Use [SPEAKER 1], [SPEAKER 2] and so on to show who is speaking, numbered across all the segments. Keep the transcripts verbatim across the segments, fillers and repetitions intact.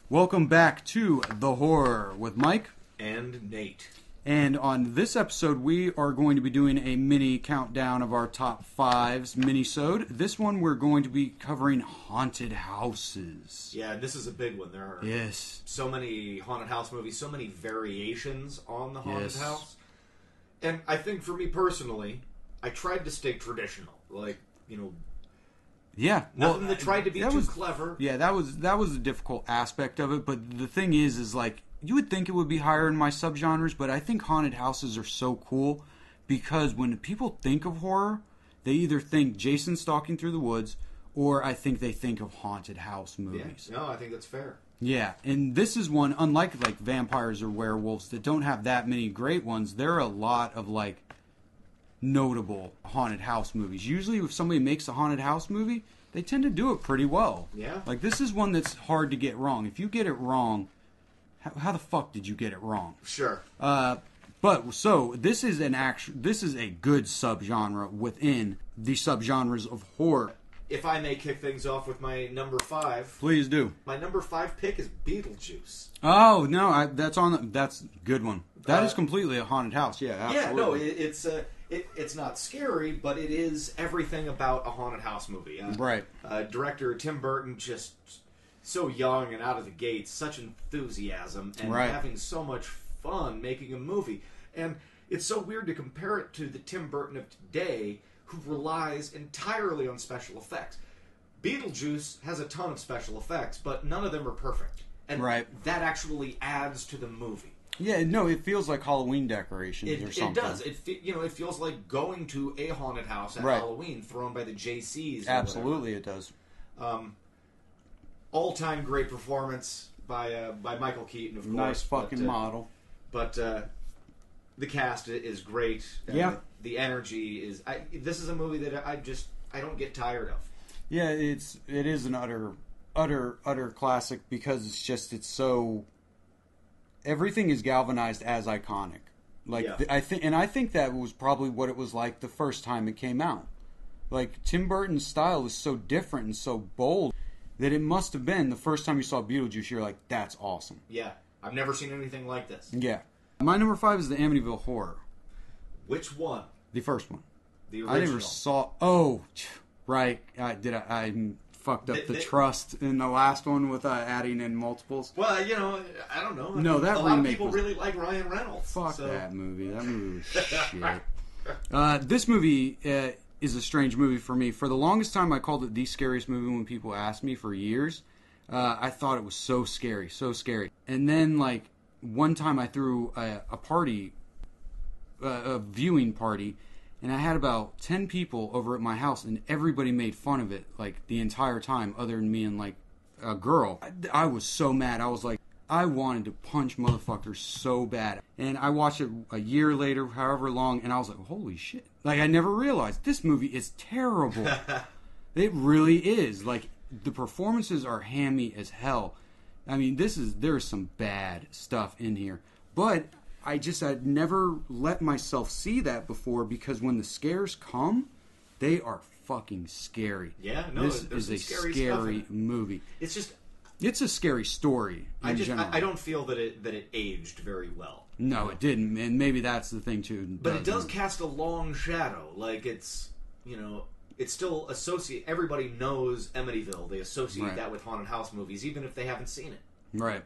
[SPEAKER 1] Welcome back to The Horror with Mike
[SPEAKER 2] and Nate.
[SPEAKER 1] And on this episode, we are going to be doing a mini countdown of our top fives, Mini-sode. This one, we're going to be covering haunted houses.
[SPEAKER 2] Yeah, this is a big one. There are
[SPEAKER 1] yes.
[SPEAKER 2] so many haunted house movies, so many variations on the haunted
[SPEAKER 1] yes.
[SPEAKER 2] house. And I think for me personally, I tried to stay traditional. Like, you know,
[SPEAKER 1] yeah,
[SPEAKER 2] nothing
[SPEAKER 1] well,
[SPEAKER 2] that tried to be
[SPEAKER 1] too
[SPEAKER 2] was, clever.
[SPEAKER 1] Yeah, that was that was a difficult aspect of it. But the thing is, is like, you would think it would be higher in my subgenres, but I think haunted houses are so cool because when people think of horror, they either think Jason stalking through the woods, or I think they think of haunted house movies.
[SPEAKER 2] Yeah, no, I think that's fair.
[SPEAKER 1] Yeah, and this is one, unlike like vampires or werewolves that don't have that many great ones, there are a lot of like notable haunted house movies. Usually if somebody makes a haunted house movie, they tend to do it pretty well.
[SPEAKER 2] Yeah.
[SPEAKER 1] Like this is one that's hard to get wrong. If you get it wrong, how, how the fuck did you get it wrong?
[SPEAKER 2] Sure.
[SPEAKER 1] Uh, but so this is an actual, this is a good subgenre within the subgenres of horror.
[SPEAKER 2] If I may kick things off with my number five.
[SPEAKER 1] Please do.
[SPEAKER 2] My number five pick is Beetlejuice.
[SPEAKER 1] Oh no, I, that's on. The, that's a good one. That
[SPEAKER 2] Uh,
[SPEAKER 1] is completely a haunted house. Yeah, absolutely.
[SPEAKER 2] Yeah, no, it, it's uh, it, it's not scary, but it is everything about a haunted house movie. Uh,
[SPEAKER 1] right.
[SPEAKER 2] Uh, director Tim Burton, just so young and out of the gates, such enthusiasm, and
[SPEAKER 1] right.
[SPEAKER 2] having so much fun making a movie. And it's so weird to compare it to the Tim Burton of today, who relies entirely on special effects. Beetlejuice has a ton of special effects, but none of them are perfect. And
[SPEAKER 1] right.
[SPEAKER 2] that actually adds to the movie.
[SPEAKER 1] Yeah, no, it feels like Halloween decorations
[SPEAKER 2] it,
[SPEAKER 1] or something.
[SPEAKER 2] It does. It fe- you know, it feels like going to a haunted house at
[SPEAKER 1] right.
[SPEAKER 2] Halloween, thrown by the J Cs.
[SPEAKER 1] Absolutely, it does.
[SPEAKER 2] Um, all-time great performance by uh, by Michael Keaton, of course.
[SPEAKER 1] Nice fucking
[SPEAKER 2] but, uh,
[SPEAKER 1] model.
[SPEAKER 2] But uh, the cast is great.
[SPEAKER 1] Yeah.
[SPEAKER 2] The, the energy is. I, this is a movie that I just I don't get tired of.
[SPEAKER 1] Yeah, it's it is an utter, utter, utter classic because it's just it's so. Everything is galvanized as iconic. Like
[SPEAKER 2] yeah.
[SPEAKER 1] th- I think, and I think that was probably what it was like the first time it came out. Like Tim Burton's style is so different and so bold that it must have been the first time you saw Beetlejuice. You're like, that's awesome.
[SPEAKER 2] Yeah, I've never seen anything like this.
[SPEAKER 1] Yeah, my number five is the Amityville Horror.
[SPEAKER 2] Which one?
[SPEAKER 1] The first one.
[SPEAKER 2] The original.
[SPEAKER 1] I never saw. Oh, right. I did. I, I fucked up
[SPEAKER 2] the,
[SPEAKER 1] the,
[SPEAKER 2] the
[SPEAKER 1] trust in the last one with uh, adding in multiples.
[SPEAKER 2] Well, you know, I don't know. I
[SPEAKER 1] no,
[SPEAKER 2] mean,
[SPEAKER 1] that
[SPEAKER 2] a lot of
[SPEAKER 1] remake
[SPEAKER 2] people
[SPEAKER 1] was,
[SPEAKER 2] really like Ryan Reynolds.
[SPEAKER 1] Fuck
[SPEAKER 2] so.
[SPEAKER 1] that movie. That movie was shit. Uh, this movie uh, is a strange movie for me. For the longest time, I called it the scariest movie when people asked me for years. Uh, I thought it was so scary, so scary. And then, like, one time I threw a, a party, uh, a viewing party, and I had about ten people over at my house, and everybody made fun of it, like, the entire time, other than me and, like, a girl. I, I was so mad. I was like, I wanted to punch motherfuckers so bad. And I watched it a year later, however long, and I was like, holy shit. Like, I never realized this movie is terrible. It really is. Like, the performances are hammy as hell. I mean, this is, there's some bad stuff in here. But I just, I'd never let myself see that before because when the scares come, they are fucking scary.
[SPEAKER 2] Yeah, no,
[SPEAKER 1] this
[SPEAKER 2] there's
[SPEAKER 1] is a
[SPEAKER 2] scary,
[SPEAKER 1] scary movie.
[SPEAKER 2] It's just,
[SPEAKER 1] it's a scary story. In
[SPEAKER 2] I just,
[SPEAKER 1] general.
[SPEAKER 2] I, I don't feel that it that it aged very well.
[SPEAKER 1] No, it didn't, and maybe that's the thing too.
[SPEAKER 2] But it does cast a long shadow. Like it's, you know, it's still associate. Everybody knows Amityville. They associate
[SPEAKER 1] right.
[SPEAKER 2] that with haunted house movies, even if they haven't seen it.
[SPEAKER 1] Right.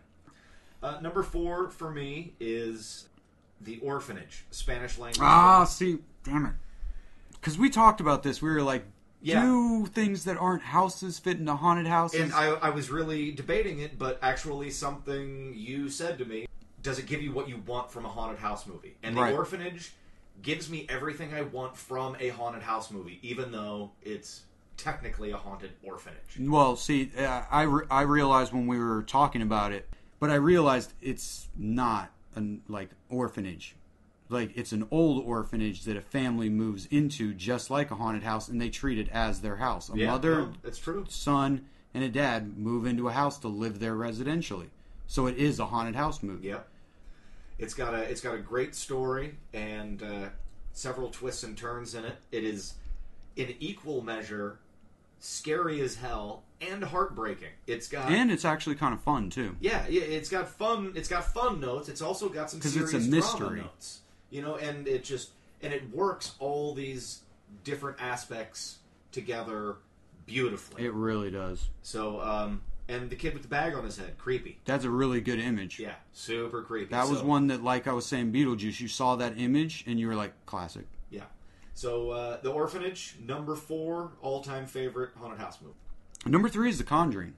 [SPEAKER 2] Uh, number four for me is The Orphanage, Spanish language.
[SPEAKER 1] Ah, see, damn it. Because we talked about this. We were like,
[SPEAKER 2] yeah.
[SPEAKER 1] do things that aren't houses fit into haunted houses?
[SPEAKER 2] And I, I was really debating it, but actually something you said to me, does it give you what you want from a haunted house movie? And The
[SPEAKER 1] right.
[SPEAKER 2] Orphanage gives me everything I want from a haunted house movie, even though it's technically a haunted orphanage.
[SPEAKER 1] Well, see, uh, I, re- I realized when we were talking about it, but I realized it's not an like orphanage. Like, it's an old orphanage that a family moves into just like a haunted house, and they treat it as their house. A
[SPEAKER 2] yeah,
[SPEAKER 1] mother,
[SPEAKER 2] no, that's true.
[SPEAKER 1] son, and a dad move into a house to live there residentially. So it is a haunted house movie.
[SPEAKER 2] Yep. It's got a it's got a great story and uh, several twists and turns in it. It is in equal measure scary as hell, and heartbreaking. It's got
[SPEAKER 1] and it's actually kind of fun too.
[SPEAKER 2] Yeah, yeah, it's got fun. It's got fun notes. It's also got some serious
[SPEAKER 1] it's a mystery.
[SPEAKER 2] drama notes. You know, and it just and it works all these different aspects together beautifully.
[SPEAKER 1] It really does.
[SPEAKER 2] So, um, and the kid with the bag on his head, creepy.
[SPEAKER 1] That's a really good image.
[SPEAKER 2] Yeah, super creepy.
[SPEAKER 1] That
[SPEAKER 2] so,
[SPEAKER 1] was one that, like I was saying, Beetlejuice. You saw that image and you were like, classic.
[SPEAKER 2] Yeah. So, uh, The Orphanage, number four, all-time favorite haunted house movie.
[SPEAKER 1] Number three is The Conjuring.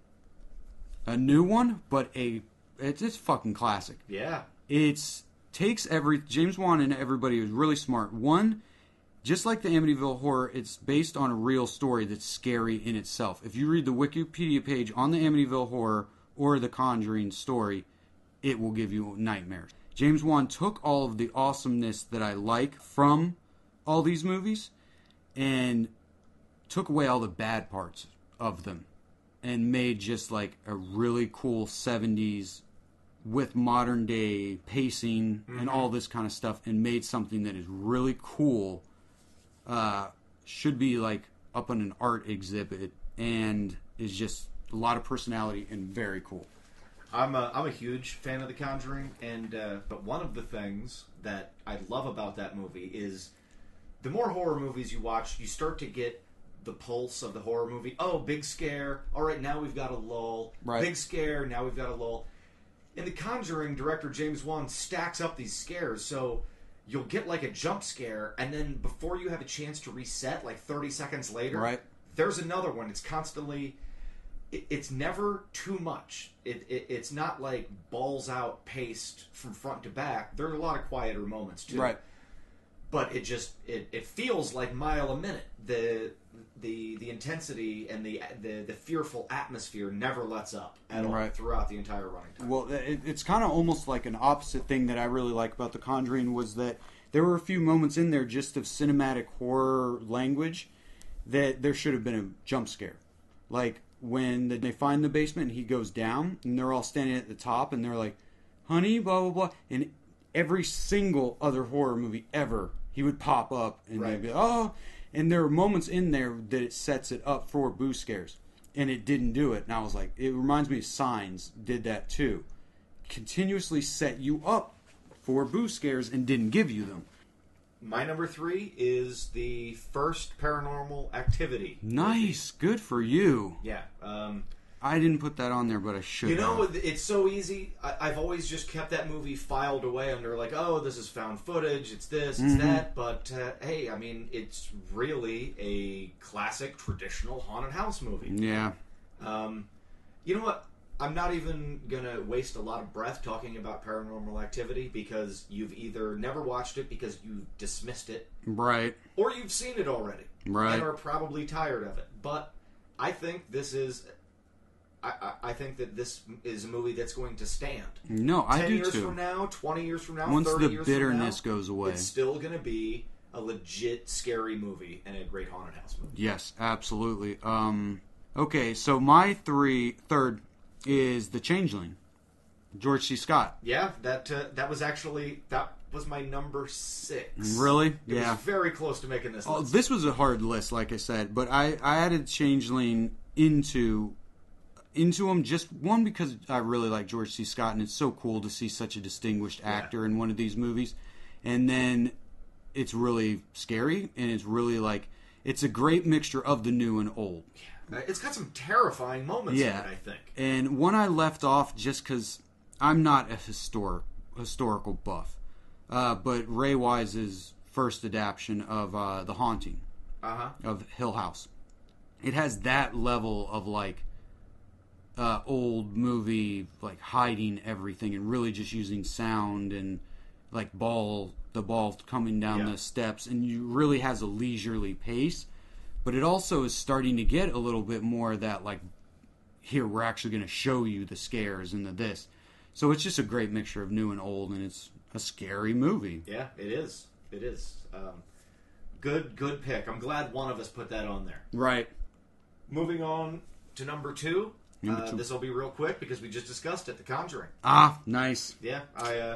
[SPEAKER 1] A new one, but a it's, it's fucking classic.
[SPEAKER 2] Yeah.
[SPEAKER 1] It's takes every James Wan and everybody was really smart. One, just like the Amityville Horror, it's based on a real story that's scary in itself. If you read the Wikipedia page on the Amityville Horror or the Conjuring story, it will give you nightmares. James Wan took all of the awesomeness that I like from all these movies and took away all the bad parts of them and made just like a really cool seventies with modern day pacing mm-hmm. and all this kind of stuff, and made something that is really cool. Uh, should be like up on an art exhibit and is just a lot of personality and very cool.
[SPEAKER 2] I'm a, I'm a huge fan of The Conjuring, and uh, but one of the things that I love about that movie is the more horror movies you watch, you start to get the pulse of the horror movie. Oh, big scare. All right, now we've got a lull.
[SPEAKER 1] Right.
[SPEAKER 2] Big scare. Now we've got a lull. In The Conjuring, director James Wan stacks up these scares, so you'll get like a jump scare, and then before you have a chance to reset, like thirty seconds later,
[SPEAKER 1] right.
[SPEAKER 2] there's another one. It's constantly... It, it's never too much. It, it It's not like balls out paced from front to back. There are a lot of quieter moments, too.
[SPEAKER 1] Right.
[SPEAKER 2] But it just... It, it feels like mile a minute. The... The the intensity and the, the the fearful atmosphere never lets up at all
[SPEAKER 1] right.
[SPEAKER 2] throughout the entire running time.
[SPEAKER 1] Well, it, it's kind of almost like an opposite thing that I really like about The Conjuring was that there were a few moments in there just of cinematic horror language that there should have been a jump scare. Like when they find the basement and he goes down and they're all standing at the top and they're like, honey, blah, blah, blah. And every single other horror movie ever, he would pop up and
[SPEAKER 2] right.
[SPEAKER 1] they'd be, oh... And there are moments in there that it sets it up for boo scares. And it didn't do it. And I was like, it reminds me of Signs did that too. Continuously set you up for boo scares and didn't give you them.
[SPEAKER 2] My number three is the first Paranormal Activity.
[SPEAKER 1] Nice. Good for you.
[SPEAKER 2] Yeah. Um,
[SPEAKER 1] I didn't put that on there, but I should
[SPEAKER 2] You know,
[SPEAKER 1] have.
[SPEAKER 2] It's so easy. I, I've always just kept that movie filed away under like, oh, this is found footage, it's this, it's
[SPEAKER 1] mm-hmm.
[SPEAKER 2] that. But, uh, hey, I mean, it's really a classic, traditional haunted house movie.
[SPEAKER 1] Yeah.
[SPEAKER 2] Um, you know what? I'm not even going to waste a lot of breath talking about Paranormal Activity because you've either never watched it because you dismissed it.
[SPEAKER 1] Right.
[SPEAKER 2] Or you've seen it already.
[SPEAKER 1] Right.
[SPEAKER 2] And are probably tired of it. But I think this is... I, I think that this is a movie that's going to stand.
[SPEAKER 1] No, I do too.
[SPEAKER 2] Ten years from now, twenty years from now,
[SPEAKER 1] Once
[SPEAKER 2] thirty
[SPEAKER 1] the
[SPEAKER 2] years
[SPEAKER 1] bitterness
[SPEAKER 2] from now,
[SPEAKER 1] goes away,
[SPEAKER 2] it's still going to be a legit scary movie and a great haunted house movie.
[SPEAKER 1] Yes, absolutely. Um, okay, so my three third is The Changeling, George C. Scott.
[SPEAKER 2] Yeah, that uh, that was actually that was my number six.
[SPEAKER 1] Really?
[SPEAKER 2] It
[SPEAKER 1] yeah.
[SPEAKER 2] was very close to making this
[SPEAKER 1] Oh,
[SPEAKER 2] list.
[SPEAKER 1] this was a hard list, like I said, but I, I added Changeling into into them just one because I really like George C. Scott, and it's so cool to see such a distinguished actor yeah. in one of these movies. And then it's really scary, and it's really like it's a great mixture of the new and old.
[SPEAKER 2] Yeah. It's got some terrifying moments
[SPEAKER 1] yeah.
[SPEAKER 2] in it, I think.
[SPEAKER 1] And one I left off just because I'm not a historic historical buff, uh, but Ray Wise's first adaptation of uh, The Haunting
[SPEAKER 2] uh-huh.
[SPEAKER 1] of Hill House. It has that level of like uh, old movie, like hiding everything and really just using sound and like ball the ball coming down
[SPEAKER 2] yeah.
[SPEAKER 1] the steps, and you really has a leisurely pace. But it also is starting to get a little bit more of that like, here we're actually going to show you the scares and the this. So it's just a great mixture of new and old, and it's a scary movie.
[SPEAKER 2] Yeah, it is. It is. Um, good, good pick. I'm glad one of us put that on there.
[SPEAKER 1] Right.
[SPEAKER 2] Moving on to number two.
[SPEAKER 1] Number
[SPEAKER 2] uh,
[SPEAKER 1] two.
[SPEAKER 2] This will be real quick because we just discussed it. The Conjuring.
[SPEAKER 1] Ah, nice.
[SPEAKER 2] Yeah, I. Uh,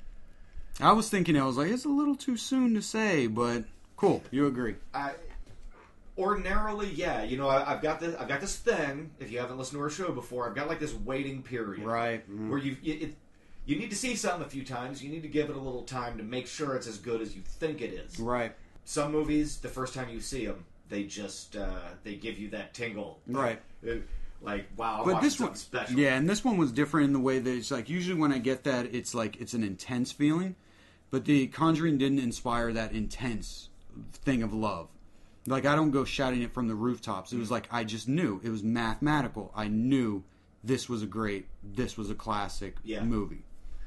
[SPEAKER 1] I was thinking, I was like, it's a little too soon to say, but cool. You agree?
[SPEAKER 2] I. Ordinarily, yeah. You know, I, I've got this. I've got this thing. If you haven't listened to our show before, I've got like this waiting period,
[SPEAKER 1] right? Mm.
[SPEAKER 2] Where you it, you need to see something a few times. You need to give it a little time to make sure it's as good as you think it is.
[SPEAKER 1] Right.
[SPEAKER 2] Some movies, the first time you see them, they just uh, they give you that tingle.
[SPEAKER 1] Right.
[SPEAKER 2] Like, wow, I'm
[SPEAKER 1] but
[SPEAKER 2] watching
[SPEAKER 1] this
[SPEAKER 2] something
[SPEAKER 1] one,
[SPEAKER 2] special.
[SPEAKER 1] Yeah, and this one was different in the way that it's like usually when I get that, it's like it's an intense feeling, but The Conjuring didn't inspire that intense thing of love. Like, I don't go shouting it from the rooftops. It was like, I just knew. It was mathematical. I knew this was a great, this was a classic
[SPEAKER 2] yeah.
[SPEAKER 1] movie.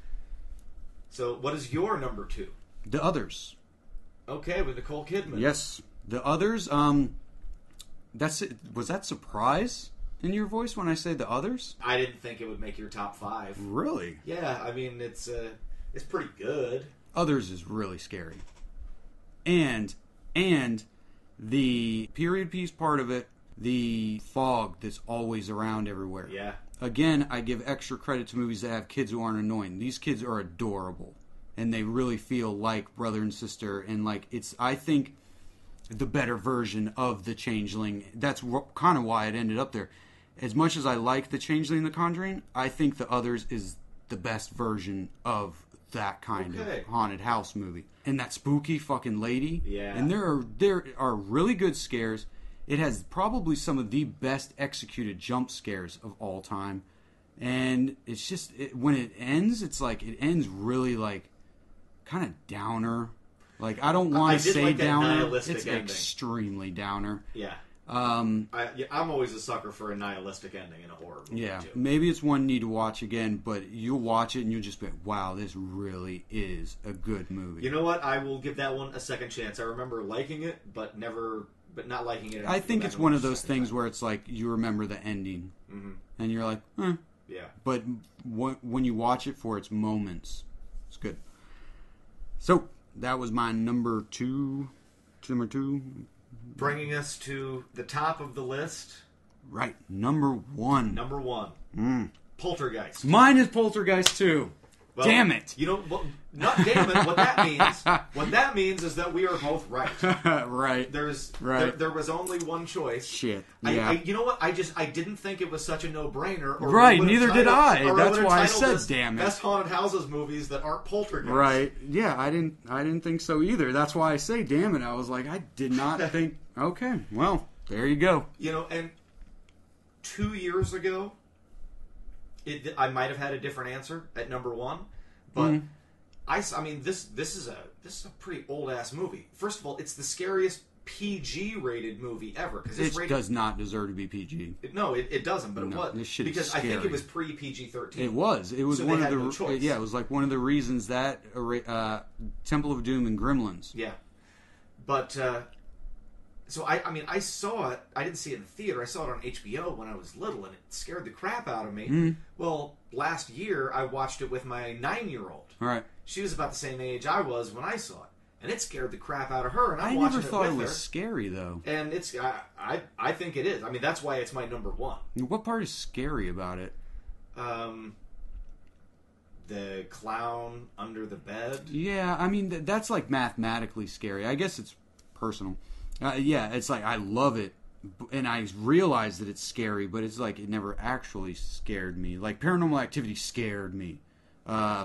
[SPEAKER 2] So, what is your number two?
[SPEAKER 1] The Others.
[SPEAKER 2] Okay, with Nicole Kidman.
[SPEAKER 1] Yes. The Others, um, that's it. Was that surprise in your voice when I say The Others?
[SPEAKER 2] I didn't think it would make your top five.
[SPEAKER 1] Really?
[SPEAKER 2] Yeah, I mean, it's, uh, it's pretty good.
[SPEAKER 1] Others is really scary. And, and... the period piece part of it, the fog that's always around everywhere.
[SPEAKER 2] Yeah.
[SPEAKER 1] Again, I give extra credit to movies that have kids who aren't annoying. These kids are adorable, and they really feel like brother and sister. And like it's, I think, the better version of the Changeling. That's kind of why it ended up there. As much as I like the Changeling in The Conjuring, I think The Others is the best version of that kind
[SPEAKER 2] okay.
[SPEAKER 1] of haunted house movie. And that spooky fucking lady.
[SPEAKER 2] Yeah.
[SPEAKER 1] And there are there are really good scares. It has probably some of the best executed jump scares of all time. And it's just it, when it ends, it's like it ends really like kind of downer. Like I don't want to say
[SPEAKER 2] like
[SPEAKER 1] downer. It's
[SPEAKER 2] ending.
[SPEAKER 1] extremely downer.
[SPEAKER 2] Yeah.
[SPEAKER 1] Um,
[SPEAKER 2] I, yeah, I'm always a sucker for a nihilistic ending in a horror movie.
[SPEAKER 1] Yeah,
[SPEAKER 2] too.
[SPEAKER 1] maybe it's one you need to watch again, but you'll watch it and you'll just be, wow, this really is a good movie.
[SPEAKER 2] You know what? I will give that one a second chance. I remember liking it, but never, but not liking it.
[SPEAKER 1] I think it's one of those things time. where it's like you remember the ending,
[SPEAKER 2] mm-hmm.
[SPEAKER 1] and you're like, eh.
[SPEAKER 2] Yeah.
[SPEAKER 1] But when you watch it for its moments, it's good. So that was my number two. Number two.
[SPEAKER 2] Bringing us to the top of the list.
[SPEAKER 1] Right. Number one.
[SPEAKER 2] Number one.
[SPEAKER 1] Mm.
[SPEAKER 2] Poltergeist.
[SPEAKER 1] Mine is Poltergeist too.
[SPEAKER 2] Well,
[SPEAKER 1] damn it.
[SPEAKER 2] You know, well, not damn it. What that means, what that means is that we are both right.
[SPEAKER 1] right.
[SPEAKER 2] There's,
[SPEAKER 1] right.
[SPEAKER 2] There, there was only one choice.
[SPEAKER 1] Shit.
[SPEAKER 2] I,
[SPEAKER 1] yeah.
[SPEAKER 2] I, you know what? I just, I didn't think it was such a no-brainer. Or
[SPEAKER 1] right. Neither
[SPEAKER 2] titled,
[SPEAKER 1] did I. That's
[SPEAKER 2] I
[SPEAKER 1] why I said, damn it.
[SPEAKER 2] Best haunted houses movies that aren't Poltergeist.
[SPEAKER 1] Right. Yeah. I didn't. I didn't think so either. That's why I say, damn it. I was like, I did not think. Okay. Well, there you go.
[SPEAKER 2] You know, and two years ago, it, I might have had a different answer at number one. But mm. I, I mean, this this is a this is a pretty old ass movie. First of all, it's the scariest P G rated movie ever because
[SPEAKER 1] it
[SPEAKER 2] rated,
[SPEAKER 1] does not deserve to be P G.
[SPEAKER 2] It, no, it, it doesn't. But
[SPEAKER 1] no,
[SPEAKER 2] it was
[SPEAKER 1] this shit
[SPEAKER 2] because
[SPEAKER 1] is
[SPEAKER 2] I
[SPEAKER 1] scary.
[SPEAKER 2] think it was pre P G thirteen.
[SPEAKER 1] It was. It was
[SPEAKER 2] so
[SPEAKER 1] one of the
[SPEAKER 2] no choice.
[SPEAKER 1] yeah. It was like one of the reasons that uh, Temple of Doom and Gremlins.
[SPEAKER 2] Yeah, but uh, so I I mean I saw it. I didn't see it in the theater. I saw it on H B O when I was little, and it scared the crap out of me.
[SPEAKER 1] Mm.
[SPEAKER 2] Well, last year I watched it with my nine year old.
[SPEAKER 1] All right.
[SPEAKER 2] She was about the same age I was when I saw it, and it scared the crap out of her. And I'm
[SPEAKER 1] I
[SPEAKER 2] watching
[SPEAKER 1] never thought
[SPEAKER 2] it,
[SPEAKER 1] it
[SPEAKER 2] with
[SPEAKER 1] was
[SPEAKER 2] her,
[SPEAKER 1] scary though.
[SPEAKER 2] And it's I, I I think it is. I mean, that's why it's my number one.
[SPEAKER 1] What part is scary about it?
[SPEAKER 2] Um, the clown under the bed.
[SPEAKER 1] Yeah, I mean th- that's like mathematically scary. I guess it's personal. Uh, yeah, it's like I love it, and I realize that it's scary, but it's like it never actually scared me. Like Paranormal Activity scared me. Uh,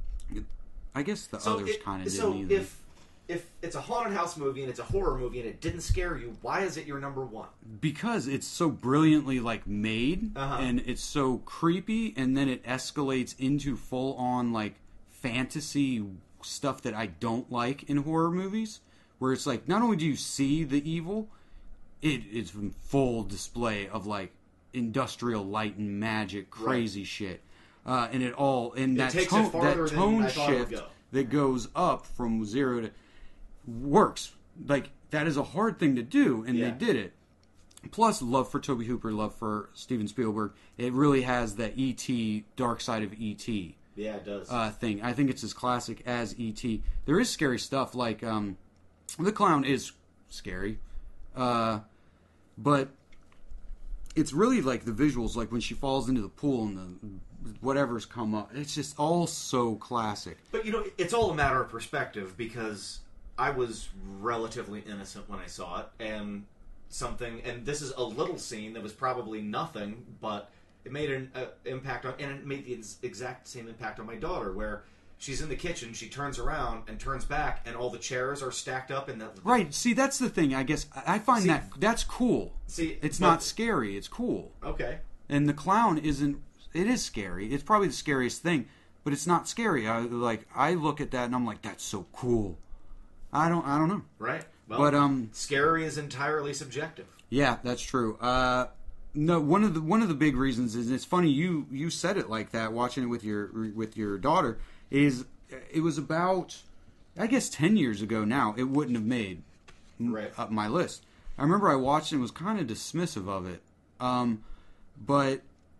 [SPEAKER 1] I guess the
[SPEAKER 2] so
[SPEAKER 1] others kind of
[SPEAKER 2] so
[SPEAKER 1] didn't either.
[SPEAKER 2] if if it's a haunted house movie and it's a horror movie and it didn't scare you, why is it your number one?
[SPEAKER 1] Because it's so brilliantly like made,
[SPEAKER 2] uh-huh.
[SPEAKER 1] and it's so creepy, and then it escalates into full on like fantasy stuff that I don't like in horror movies. Where it's like, not only do you see the evil, it is in full display of like industrial light and magic, crazy right. shit, uh, and it all and that tone, that tone shift go. that goes up from zero to works. Like that is a hard thing to do, and
[SPEAKER 2] yeah.
[SPEAKER 1] they did it. Plus, love for Tobe Hooper, love for Steven Spielberg. It really has that E T dark side of E T.
[SPEAKER 2] Yeah, it does.
[SPEAKER 1] Uh, thing. I think it's as classic as E T. There is scary stuff like. Um, The clown is scary, uh, but it's really like the visuals, like when she falls into the pool and the whatever's come up. It's just all so classic.
[SPEAKER 2] But, you know, it's all a matter of perspective because I was relatively innocent when I saw it, and something, and this is a little scene that was probably nothing, but it made an uh, impact on, and it made the exact same impact on my daughter, where she's in the kitchen, she turns around and turns back, and all the chairs are stacked up in that.
[SPEAKER 1] Right. See, that's the thing. I guess I find
[SPEAKER 2] see,
[SPEAKER 1] that that's cool.
[SPEAKER 2] See,
[SPEAKER 1] it's
[SPEAKER 2] but,
[SPEAKER 1] not scary. It's cool.
[SPEAKER 2] Okay.
[SPEAKER 1] And the clown isn't. It is scary. It's probably the scariest thing, but it's not scary. I like. I look at that and I'm like, that's so cool. I don't. I don't know.
[SPEAKER 2] Right. Well,
[SPEAKER 1] but um,
[SPEAKER 2] scary is entirely subjective.
[SPEAKER 1] Yeah, that's true. Uh, no, one of the one of the big reasons is it's funny you you said it like that watching it with your with your daughter is it was about I guess ten years ago now it wouldn't have made
[SPEAKER 2] right.
[SPEAKER 1] up my list. I remember I watched it and was kind of dismissive of it, um, but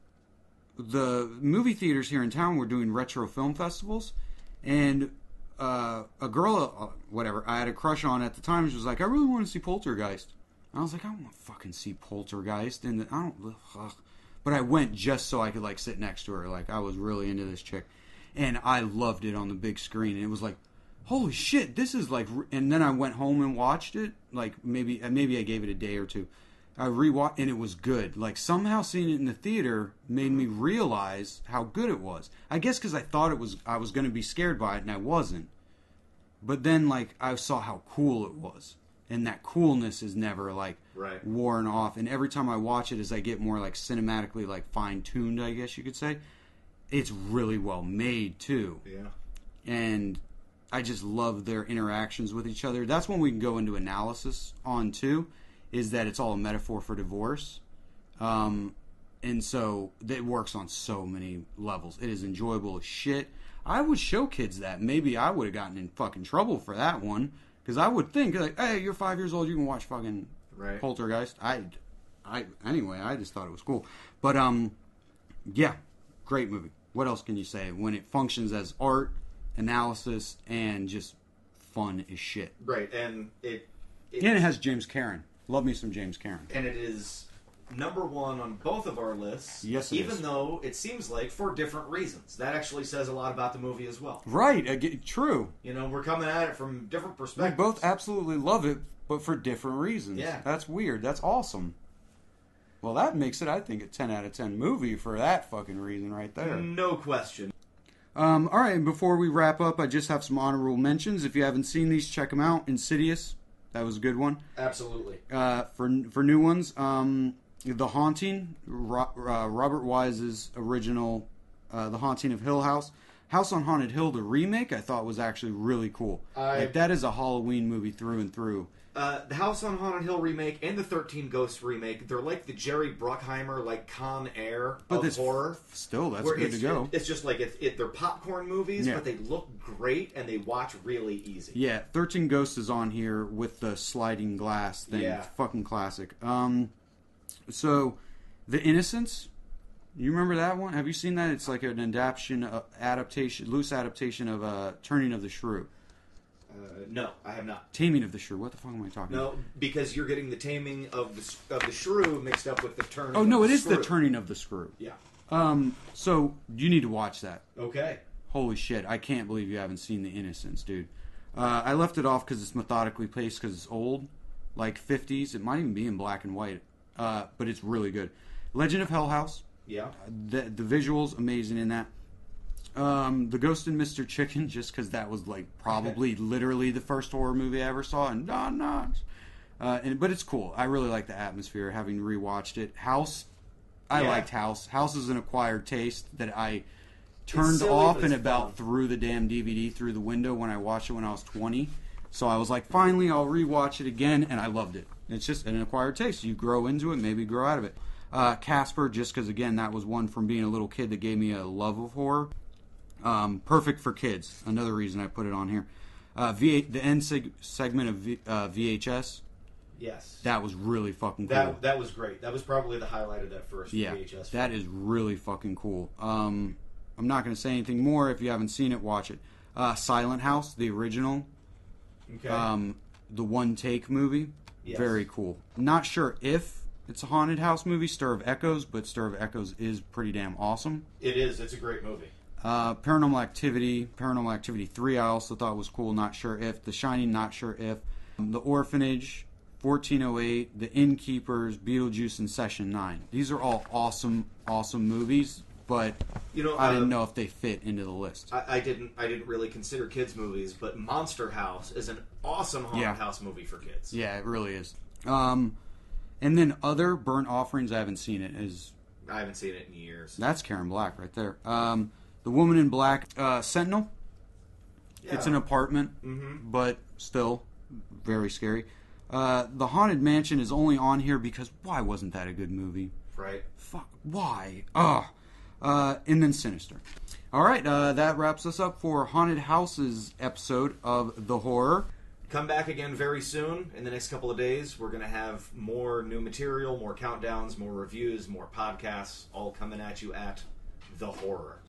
[SPEAKER 1] the movie theaters here in town were doing retro film festivals, and uh, a girl, uh, whatever, I had a crush on at the time, she was like, I really want to see Poltergeist. And I was like, I don't want to fucking see Poltergeist, and I don't, ugh. But I went just so I could like sit next to her, like I was really into this chick, and I loved it on the big screen, and it was like, holy shit, this is like, and then I went home and watched it, like maybe maybe I gave it a day or two. I rewatched, and it was good. Like, somehow seeing it in the theater made me realize how good it was. I guess because I thought it was, I was going to be scared by it, and I wasn't. But then, like, I saw how cool it was. And that coolness is never, like,
[SPEAKER 2] right.
[SPEAKER 1] worn off. And every time I watch it, as I get more, like, cinematically, like, fine-tuned, I guess you could say, it's really well made, too.
[SPEAKER 2] Yeah.
[SPEAKER 1] And I just love their interactions with each other. That's when we can go into analysis on, too. Is that it's all a metaphor for divorce. Um, and so it works on so many levels. It is enjoyable as shit. I would show kids that. Maybe I would have gotten in fucking trouble for that one. Because I would think, like, hey, you're five years old, you can watch fucking
[SPEAKER 2] right.
[SPEAKER 1] Poltergeist. I, I, anyway, I just thought it was cool. But, um, yeah, great movie. What else can you say? When it functions as art, analysis, and just fun as shit.
[SPEAKER 2] Right, and it... it
[SPEAKER 1] and it has James Cameron. Love me some James Cameron.
[SPEAKER 2] And it is number one on both of our lists.
[SPEAKER 1] Yes, it
[SPEAKER 2] even
[SPEAKER 1] is.
[SPEAKER 2] though it seems like for different reasons. That actually says a lot about the movie as well.
[SPEAKER 1] Right. I get, true.
[SPEAKER 2] You know, we're coming at it from different
[SPEAKER 1] We
[SPEAKER 2] perspectives.
[SPEAKER 1] both absolutely love it, but for different reasons.
[SPEAKER 2] Yeah.
[SPEAKER 1] That's weird. That's awesome. Well, that makes it, I think, a ten out of ten movie for that fucking reason right there.
[SPEAKER 2] No question.
[SPEAKER 1] Um, all right, and before we wrap up, I just have some honorable mentions. If you haven't seen these, check them out. Insidious. That was a good one.
[SPEAKER 2] Absolutely.
[SPEAKER 1] Uh, for for new ones, um, The Haunting, Ro- uh, Robert Wise's original, uh, The Haunting of Hill House. House on Haunted Hill, the remake, I thought was actually really cool.
[SPEAKER 2] I,
[SPEAKER 1] like, that is a Halloween movie through and through.
[SPEAKER 2] Uh, the House on Haunted Hill remake and the thirteen Ghosts remake, they're like the Jerry Bruckheimer, like Con Air
[SPEAKER 1] but
[SPEAKER 2] of horror.
[SPEAKER 1] Still, that's
[SPEAKER 2] where
[SPEAKER 1] good
[SPEAKER 2] it's,
[SPEAKER 1] to go.
[SPEAKER 2] It, it's just like, it, it, they're popcorn movies,
[SPEAKER 1] Yeah.
[SPEAKER 2] but they look great and they watch really easy.
[SPEAKER 1] Yeah, thirteen Ghosts is on here with the sliding glass thing.
[SPEAKER 2] Yeah.
[SPEAKER 1] Fucking classic. Um, so, The Innocents, you remember that one? Have you seen that? It's like an adaptation, uh, adaptation, loose adaptation of uh, Turning of the Shrew.
[SPEAKER 2] Uh, no, I have not.
[SPEAKER 1] Taming of the Shrew. What the fuck am I talking
[SPEAKER 2] No,
[SPEAKER 1] about?
[SPEAKER 2] because you're getting the taming of the of the shrew mixed up with the turning.
[SPEAKER 1] Oh, no,
[SPEAKER 2] of
[SPEAKER 1] it
[SPEAKER 2] the
[SPEAKER 1] is
[SPEAKER 2] screw.
[SPEAKER 1] the Turning of the Screw.
[SPEAKER 2] Yeah.
[SPEAKER 1] Um, so, you need to watch that.
[SPEAKER 2] Okay.
[SPEAKER 1] Holy shit, I can't believe you haven't seen The Innocents, dude. Uh, I left it off because it's methodically paced because it's old. Like fifties. It might even be in black and white. Uh, but it's really good. Legend of Hell House.
[SPEAKER 2] Yeah.
[SPEAKER 1] The, the visuals, amazing in that. Um, the Ghost and Mister Chicken, just because that was like probably literally the first horror movie I ever saw, and not not. Uh, and but it's cool. I really like the atmosphere. Having rewatched it, House, I
[SPEAKER 2] Yeah.
[SPEAKER 1] liked House. House is an acquired taste that I turned
[SPEAKER 2] silly,
[SPEAKER 1] off
[SPEAKER 2] but
[SPEAKER 1] and
[SPEAKER 2] it's
[SPEAKER 1] about
[SPEAKER 2] fun.
[SPEAKER 1] threw the damn D V D through the window when I watched it when I was twenty. So I was like, finally, I'll rewatch it again, and I loved it. It's just an acquired taste. You grow into it, maybe grow out of it. Uh, Casper, just because again that was one from being a little kid that gave me a love of horror. Um, perfect for kids. Another reason I put it on here. Uh, V eight, the end seg- segment of v- uh, V H S.
[SPEAKER 2] Yes.
[SPEAKER 1] That was really fucking cool.
[SPEAKER 2] That that was great. That was probably the highlight of that first
[SPEAKER 1] yeah,
[SPEAKER 2] V H S.
[SPEAKER 1] that is really fucking cool. Um, I'm not going to say anything more. If you haven't seen it, watch it. Uh, Silent House, the original.
[SPEAKER 2] Okay.
[SPEAKER 1] Um, the one take movie.
[SPEAKER 2] Yes.
[SPEAKER 1] Very cool. Not sure if it's a haunted house movie, Stir of Echoes, but Stir of Echoes is pretty damn awesome.
[SPEAKER 2] It is. It's a great movie.
[SPEAKER 1] Uh, Paranormal Activity, Paranormal Activity three I also thought was cool, not sure if. The Shining, not sure if. Um, the Orphanage, fourteen oh eight, The Innkeepers, Beetlejuice, and Session nine. These are all awesome, awesome movies, but
[SPEAKER 2] You know,
[SPEAKER 1] I
[SPEAKER 2] uh,
[SPEAKER 1] didn't know if they fit into the list.
[SPEAKER 2] I, I didn't. I didn't really consider kids movies, but Monster House is an awesome haunted
[SPEAKER 1] Yeah.
[SPEAKER 2] house movie for kids.
[SPEAKER 1] Yeah, it really is. Um, and then other Burnt Offerings, I haven't seen it. Is
[SPEAKER 2] I haven't seen it in years.
[SPEAKER 1] That's Karen Black right there. Um, the Woman in Black, uh, Sentinel.
[SPEAKER 2] Yeah.
[SPEAKER 1] It's an apartment,
[SPEAKER 2] Mm-hmm.
[SPEAKER 1] but still very scary. Uh, the Haunted Mansion is only on here because why wasn't that a good movie?
[SPEAKER 2] Right.
[SPEAKER 1] Fuck, why? Ugh. Uh, and then Sinister. All right, uh, that wraps us up for Haunted Houses episode of The Horror.
[SPEAKER 2] Come back again very soon. In the next couple of days, we're going to have more new material, more countdowns, more reviews, more podcasts, all coming at you at The Horror.